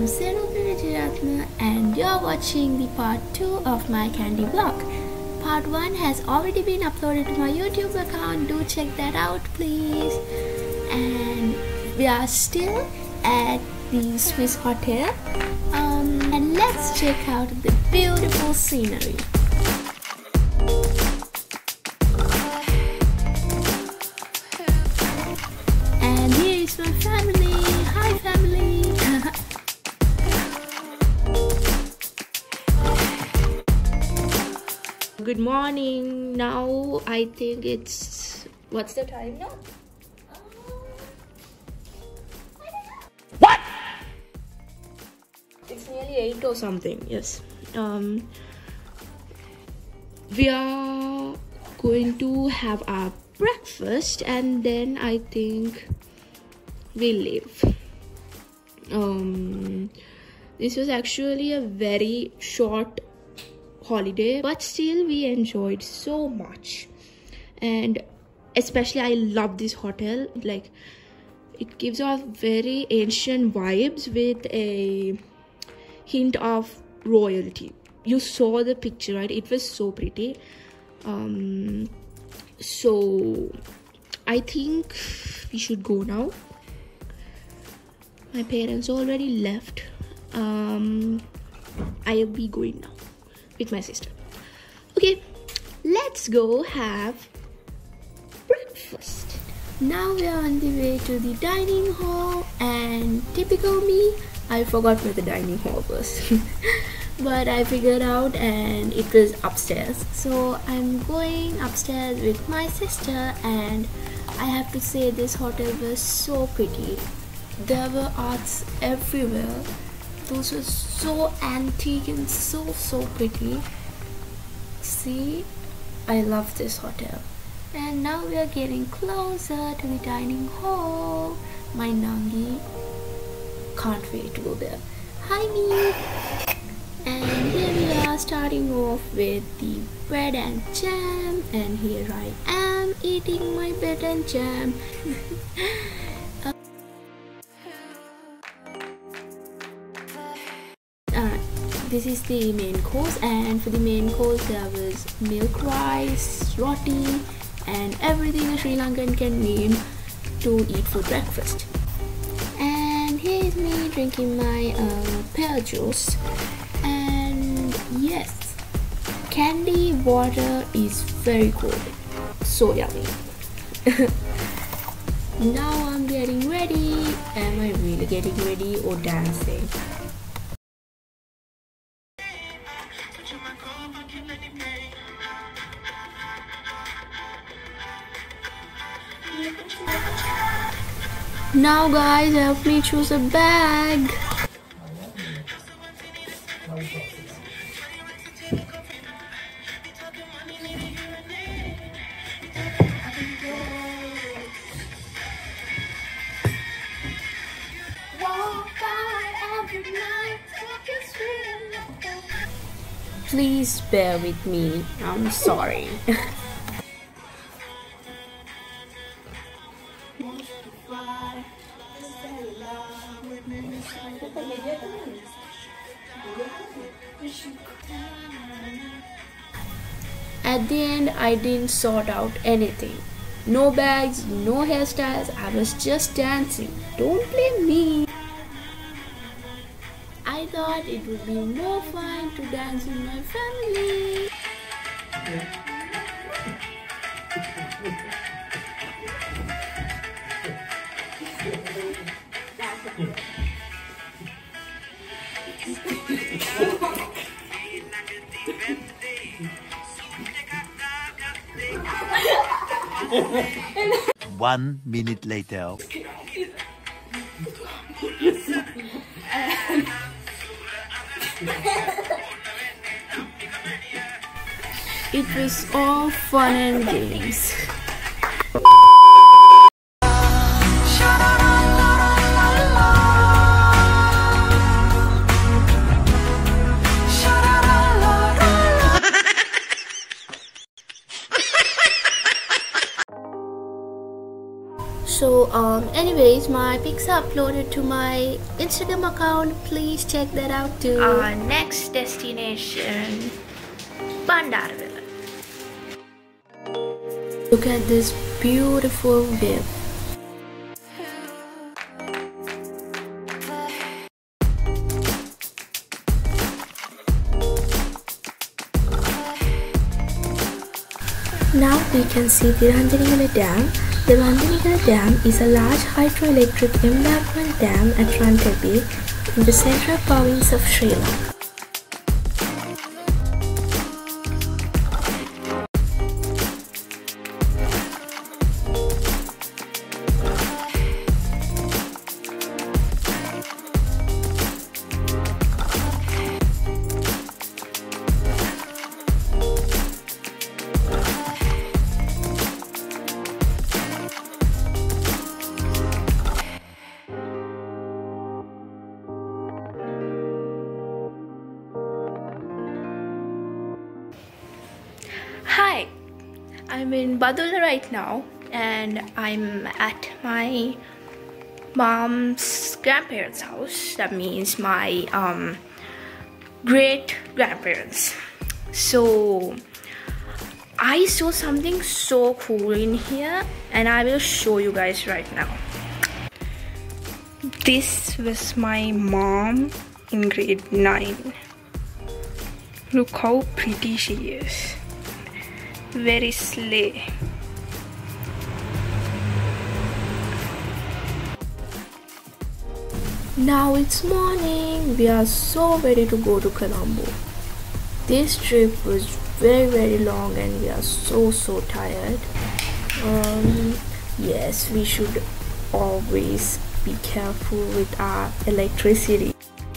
Senuthmi Wijerathna and you're watching the part 2 of my candy vlog. Part 1 has already been uploaded to my YouTube account, do check that out please. And we are still at the Swiss hotel and let's check out the beautiful scenery. And here is my family. Hi family. Good morning. Now I think it's, what's the time now? What? It's nearly 8 or something. Yes. We are going to have our breakfast and then I think we'll leave. This was actually a very short holiday, but still we enjoyed so much, and especially I love this hotel. Like, it gives off very ancient vibes with a hint of royalty. You saw the picture, right? It was so pretty. So I think we should go now. My parents already left. I'll be going now with my sister. Okay, let's go have breakfast. Now we are on the way to the dining hall, and typical me, I forgot where the dining hall was. But I figured out and it was upstairs. So I'm going upstairs with my sister, and I have to say this hotel was so pretty. There were arts everywhere. Those were so antique and so pretty. See, I love this hotel. And now we are getting closer to the dining hall. My Nangi can't wait to go there. Hi me. And here we are starting off with the bread and jam, and here I am eating my bread and jam. This is the main course, and for the main course there was milk rice, roti, and everything a Sri Lankan can name to eat for breakfast. And here is me drinking my pear juice. And yes, candy water is very good, so yummy. Now I'm getting ready. Am I really getting ready or dancing? Now guys, help me choose a bag. Please bear with me, I'm sorry. At the end, I didn't sort out anything. No bags, no hairstyles, I was just dancing. Don't blame me. I thought it would be more fun to dance with my family. One minute later. It was all fun and games. So anyways, my pics are uploaded to my Instagram account. Please check that out too. Our next destination, Bandaravilla. Look at this beautiful view. Now we can see the Ranjanigala Dam. The Ranjanigala Dam is a large hydroelectric embankment dam at Rantebi in the central province of Sri Lanka. Hi, I'm in Badula right now and I'm at my mom's grandparents' house. That means my great grandparents. So I saw something so cool in here and I will show you guys right now. This was my mom in grade 9. Look how pretty she is. Very slay. Now it's morning. We are so ready to go to Colombo. This trip was very long and we are so tired. Yes, we should always be careful with our electricity.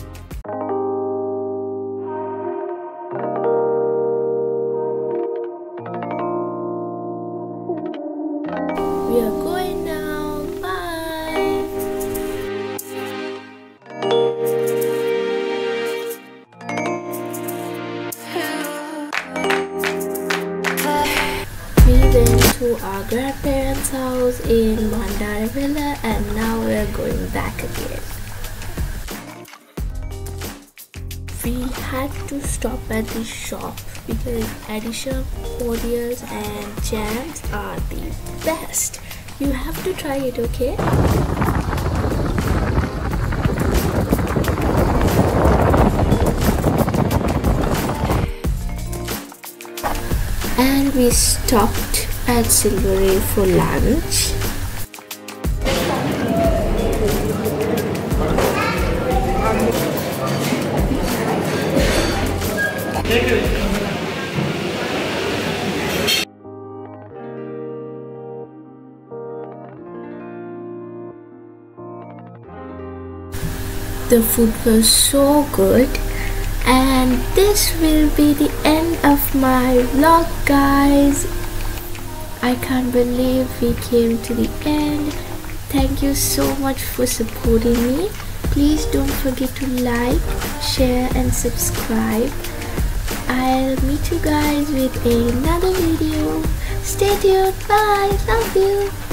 We are going now. Bye. We went to our grandparents' house in Bandaravilla and now we are going back again. We had to stop at the shop because additional cordials and jams are the best. You have to try it, okay? And we stopped at Silvery for lunch. The food was so good, and this will be the end of my vlog, guys. I can't believe we came to the end. Thank you so much for supporting me. Please don't forget to like, share and subscribe. I'll meet you guys with another video. Stay tuned. Bye. Love you.